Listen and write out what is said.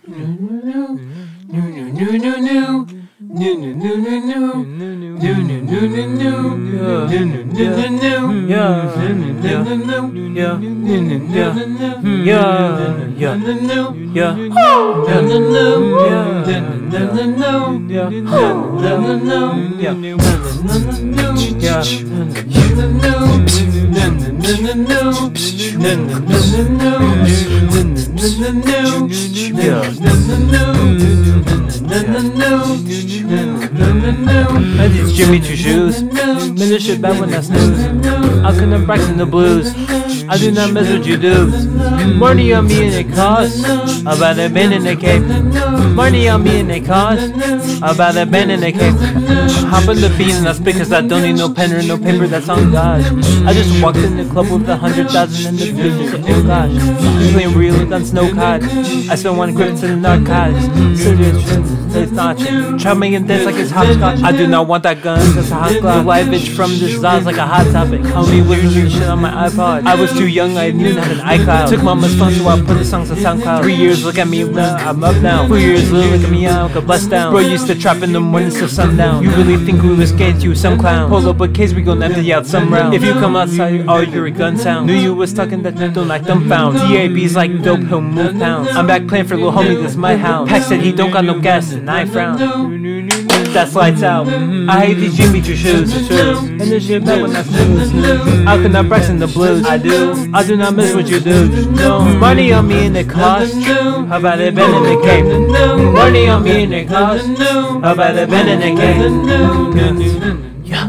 I teach Jimmy two shoes. Made this shit bad when I snooze. I couldn't practice the blues. I do not mess with you dudes. Marni on me and it costs about a band in the cape. Marni on me and it costs about a band in the cape. Hop on the beat and I spit cause I don't need no pen or no paper, that's on God. I just walked in the club with 100,000 in the business, oh gosh. I'm playing real with on snow cod. I spent 1 grip to the narcotics. Serious shit, it's not true. Try making dance like it's hopscotch. I do not want that gun, that's a hot clock. The live bitch from this Zaz like a hot topic. Homie listening to shit on my iPod. I was too young, I didn't even have an iCloud. Took mama's phone so I put the songs on SoundCloud. 3 years, look at me now, I'm up now. 4 years, look at me now, got blessed down. Bro used to trap in the morning till sundown. You really think we was scared you some clown? Pull up a case, we gon' empty out some round. If you come outside, oh, you're a gun sound. Knew you was talking that don't like dumbfound. DAB's like dope, he'll move pounds. I'm back playing for little homie, this my house. Pack said he don't got no gas, and I frown. That's lights out. I hate these Jimmy two shoes. And this shit bad when I snooze. I could not practice in the blues. I do not miss what you do. No money on me and it costs. How about it been in the cape? Money on me and it costs. How about it been in the cape? Yeah.